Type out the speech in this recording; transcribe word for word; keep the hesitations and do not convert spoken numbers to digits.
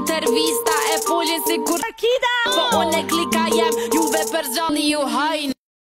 intervista e folin si kur akida Po unë e klika jem juve për zoni ju hajnë